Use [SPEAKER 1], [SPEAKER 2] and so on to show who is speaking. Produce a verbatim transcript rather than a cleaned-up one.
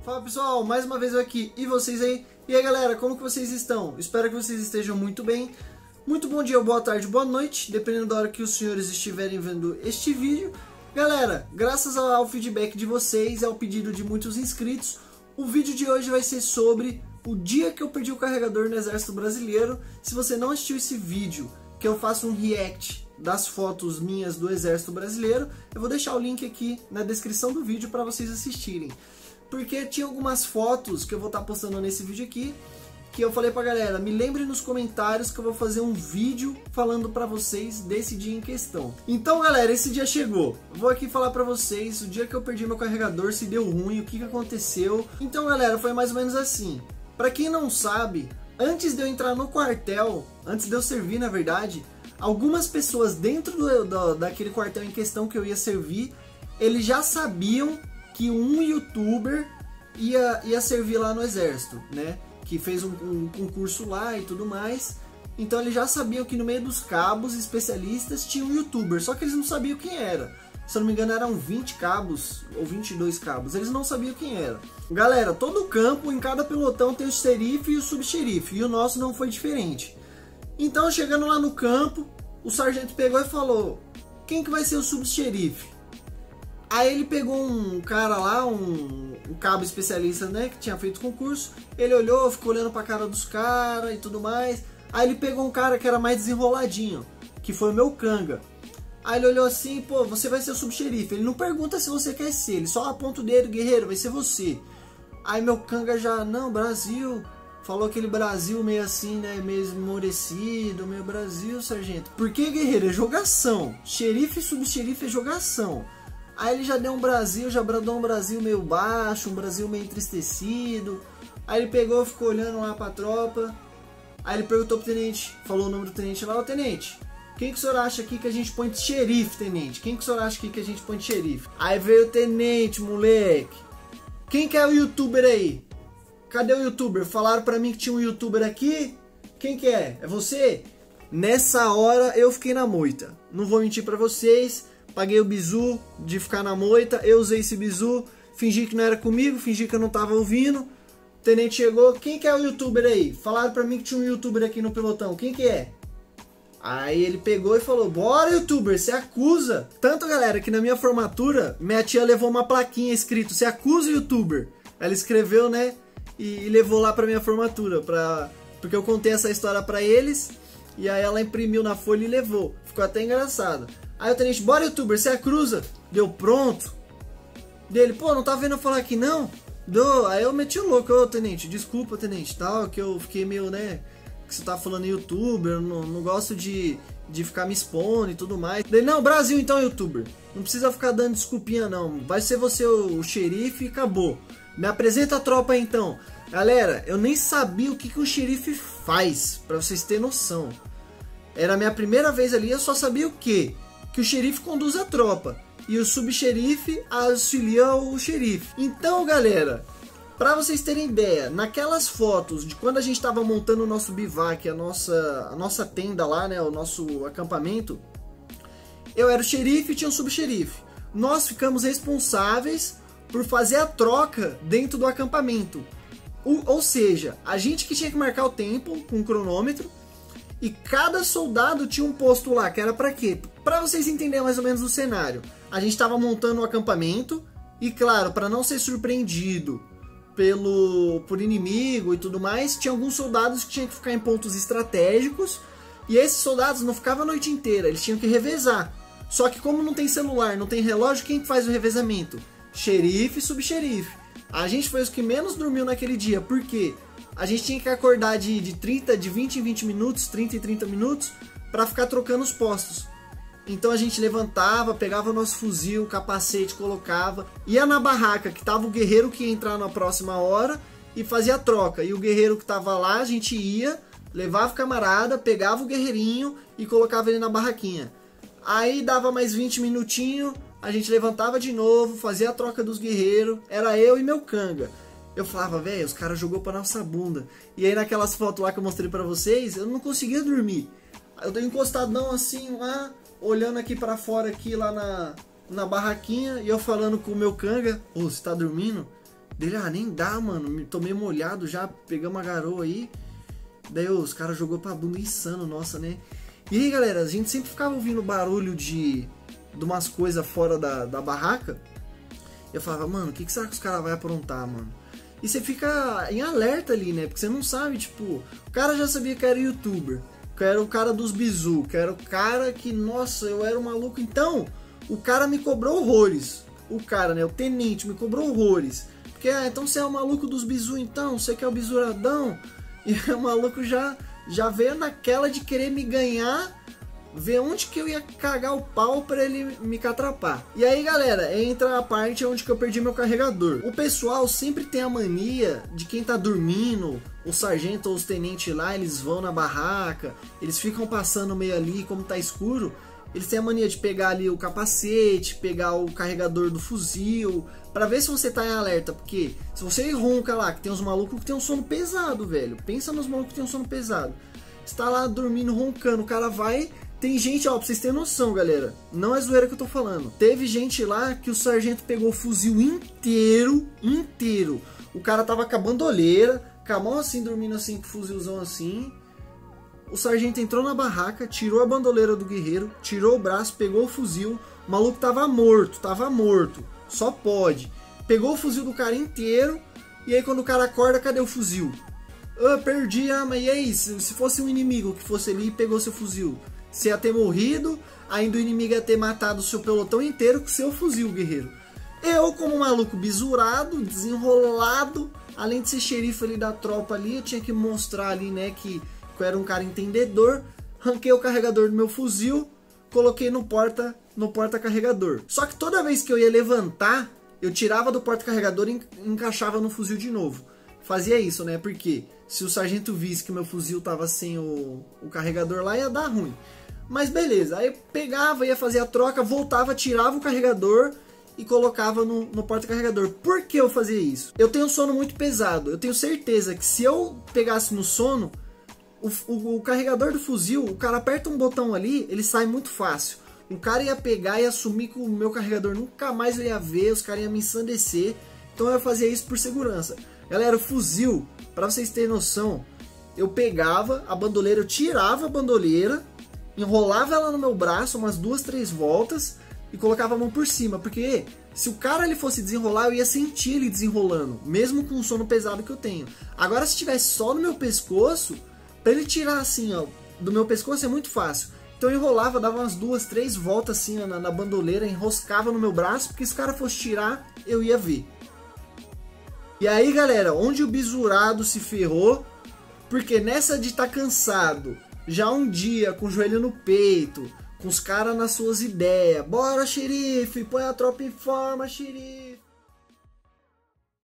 [SPEAKER 1] Fala pessoal, mais uma vez eu aqui e vocês aí. E aí galera, como que vocês estão? Espero que vocês estejam muito bem. Muito bom dia, boa tarde, boa noite, dependendo da hora que os senhores estiverem vendo este vídeo. Galera, graças ao feedback de vocês e ao pedido de muitos inscritos, o vídeo de hoje vai ser sobre o dia que eu perdi o carregador no Exército Brasileiro. Se você não assistiu esse vídeo, que eu faço um react das fotos minhas do Exército Brasileiro, eu vou deixar o link aqui na descrição do vídeo para vocês assistirem. Porque tinha algumas fotos que eu vou estar postando nesse vídeo aqui, que eu falei pra galera, me lembre nos comentários que eu vou fazer um vídeo falando pra vocês desse dia em questão. Então galera, esse dia chegou. Eu vou aqui falar pra vocês o dia que eu perdi meu carregador, se deu ruim, o que que aconteceu. Então galera, foi mais ou menos assim. Pra quem não sabe, antes de eu entrar no quartel, antes de eu servir na verdade, algumas pessoas dentro do, do, daquele quartel em questão que eu ia servir, eles já sabiam que um youtuber ia, ia servir lá no exército, né? Que fez um, um concurso lá e tudo mais. Então eles já sabiam que no meio dos cabos especialistas tinha um youtuber, só que eles não sabiam quem era. Se eu não me engano eram vinte cabos ou vinte e dois cabos, eles não sabiam quem era. Galera, todo o campo, em cada pelotão tem o xerife e o subxerife, e o nosso não foi diferente. Então chegando lá no campo, o sargento pegou e falou, quem que vai ser o subxerife? Aí ele pegou um cara lá, um, um cabo especialista, né, que tinha feito concurso. Ele olhou, ficou olhando pra cara dos caras e tudo mais. Aí ele pegou um cara que era mais desenroladinho, que foi o meu canga. Aí ele olhou assim, pô, você vai ser o subxerife. Ele não pergunta se você quer ser, ele só aponta o dedo, guerreiro, vai ser você. Aí meu canga já, não, Brasil, falou aquele Brasil meio assim, né, meio esmorecido, meio Brasil, sargento. Por que, guerreiro? É jogação. Xerife e subxerife é jogação. Aí ele já deu um Brasil, já brandou um Brasil meio baixo, um Brasil meio entristecido. Aí ele pegou, ficou olhando lá pra tropa. Aí ele perguntou pro tenente, falou o nome do tenente lá, ô tenente, quem que o senhor acha aqui que a gente põe de xerife, tenente? Quem que o senhor acha aqui que a gente põe de xerife? Aí veio o tenente, moleque. Quem que é o youtuber aí? Cadê o youtuber? Falaram pra mim que tinha um youtuber aqui. Quem que é? É você? Nessa hora eu fiquei na moita. Não vou mentir pra vocês. Paguei o bizu de ficar na moita, eu usei esse bizu, fingi que não era comigo, fingi que eu não tava ouvindo. O tenente chegou, quem que é o youtuber aí? Falaram pra mim que tinha um youtuber aqui no pelotão, quem que é? Aí ele pegou e falou, bora youtuber, você acusa. Tanto galera que na minha formatura, minha tia levou uma plaquinha escrito, você acusa youtuber. Ela escreveu, né, e, e levou lá pra minha formatura, pra, porque eu contei essa história pra eles, e aí ela imprimiu na folha e levou. Ficou até engraçado. Aí o tenente, bora youtuber, você cruza? Deu pronto. Dele, pô, não tá vendo eu falar aqui não? Deu. Aí eu meti o louco, ô tenente, desculpa tenente, tal, que eu fiquei meio, né, que você tá falando youtuber, eu não, não gosto de, de ficar me expondo e tudo mais. Dele, não, Brasil então youtuber, não precisa ficar dando desculpinha não, vai ser você o, o xerife e acabou. Me apresenta a tropa aí então. Galera, eu nem sabia o que, que o xerife faz, pra vocês terem noção. Era a minha primeira vez ali, eu só sabia o quê? Que o xerife conduz a tropa e o subxerife auxilia o xerife. Então, galera, para vocês terem ideia, naquelas fotos de quando a gente estava montando o nosso bivac, a nossa, a nossa tenda lá, né, o nosso acampamento, eu era o xerife e tinha o subxerife. Nós ficamos responsáveis por fazer a troca dentro do acampamento. O, ou seja, a gente que tinha que marcar o tempo com o cronômetro. E cada soldado tinha um posto lá, que era pra quê? Pra vocês entenderem mais ou menos o cenário. A gente tava montando um acampamento, e claro, pra não ser surpreendido pelo, por inimigo e tudo mais, tinha alguns soldados que tinham que ficar em pontos estratégicos, e esses soldados não ficavam a noite inteira, eles tinham que revezar. Só que como não tem celular, não tem relógio, quem faz o revezamento? Xerife e subxerife. A gente foi os que menos dormiu naquele dia, por quê? A gente tinha que acordar de, de, trinta, de vinte em vinte minutos, trinta em trinta minutos, para ficar trocando os postos. Então a gente levantava, pegava o nosso fuzil, o capacete, colocava, ia na barraca, que tava o guerreiro que ia entrar na próxima hora, e fazia a troca. E o guerreiro que tava lá, a gente ia, levava o camarada, pegava o guerreirinho e colocava ele na barraquinha. Aí dava mais vinte minutinhos, a gente levantava de novo, fazia a troca dos guerreiros, era eu e meu canga. Eu falava, velho, os caras jogou pra nossa bunda. E aí naquelas fotos lá que eu mostrei pra vocês, eu não conseguia dormir. Eu tô encostadão assim lá, olhando aqui pra fora aqui lá na, na barraquinha, e eu falando com o meu canga, ô, você tá dormindo? Dele, ah, nem dá, mano. Me tomei molhado já, pegamos a garoa aí. Daí os caras jogou pra bunda insano, nossa, né? E aí, galera, a gente sempre ficava ouvindo barulho de, de umas coisas fora da, da barraca. E eu falava, mano, o que, que será que os caras vão aprontar, mano? E você fica em alerta ali, né? Porque você não sabe, tipo, o cara já sabia que era youtuber, que era o cara dos bizu, que era o cara que, nossa, eu era um maluco. Então, o cara me cobrou horrores. O cara, né, o tenente me cobrou horrores. Porque, ah, então você é o maluco dos bizu, então, você que é o bisuradão. E o maluco já, já veio naquela de querer me ganhar, ver onde que eu ia cagar o pau pra ele me catrapar. E aí, galera, entra a parte onde que eu perdi meu carregador. O pessoal sempre tem a mania de quem tá dormindo, o sargento ou os tenentes lá, eles vão na barraca, eles ficam passando meio ali, como tá escuro, eles têm a mania de pegar ali o capacete, pegar o carregador do fuzil, pra ver se você tá em alerta, porque se você ronca lá, que tem uns malucos que tem um sono pesado, velho, pensa nos malucos que tem um sono pesado, você tá lá dormindo, roncando, o cara vai... Tem gente, ó, pra vocês terem noção, galera, não é zoeira que eu tô falando. Teve gente lá que o sargento pegou o fuzil inteiro, inteiro. O cara tava com a bandoleira, com a mão assim, dormindo assim, com o fuzilzão assim. O sargento entrou na barraca, tirou a bandoleira do guerreiro, tirou o braço, pegou o fuzil. O maluco tava morto, tava morto, só pode. Pegou o fuzil do cara inteiro, e aí quando o cara acorda, cadê o fuzil? Ah, perdi, ah, mas e aí, se, se fosse um inimigo que fosse ali e pegou seu fuzil? Você ia ter morrido, ainda o inimigo ia ter matado o seu pelotão inteiro com seu fuzil, guerreiro. Eu, como maluco bisurado, desenrolado, além de ser xerife ali da tropa ali, eu tinha que mostrar ali, né, que, que eu era um cara entendedor. Ranquei o carregador do meu fuzil, coloquei no porta, no porta-carregador. Só que toda vez que eu ia levantar, eu tirava do porta-carregador e encaixava no fuzil de novo. Fazia isso, né, porque se o sargento visse que meu fuzil tava sem o, o carregador lá, ia dar ruim. Mas beleza, aí eu pegava, ia fazer a troca, voltava, tirava o carregador e colocava no, no porta-carregador. Por que eu fazia isso? Eu tenho um sono muito pesado, eu tenho certeza que se eu pegasse no sono, o, o, o carregador do fuzil, o cara aperta um botão ali, ele sai muito fácil. O cara ia pegar e assumir que o meu carregador nunca mais eu ia ver, os caras iam me ensandecer, então eu fazia isso por segurança. Galera, o fuzil, pra vocês terem noção, eu pegava a bandoleira, eu tirava a bandoleira, enrolava ela no meu braço umas duas, três voltas e colocava a mão por cima, porque se o cara ele fosse desenrolar, eu ia sentir ele desenrolando, mesmo com o sono pesado que eu tenho. Agora, se tivesse só no meu pescoço, pra ele tirar assim, ó, do meu pescoço é muito fácil. Então eu enrolava, dava umas duas, três voltas assim, ó, na, na bandoleira, enroscava no meu braço, porque se o cara fosse tirar, eu ia ver. E aí, galera, onde o bisurado se ferrou, porque nessa de estar cansado, já um dia com o joelho no peito, com os caras nas suas ideias, bora xerife, põe a tropa em forma, xerife.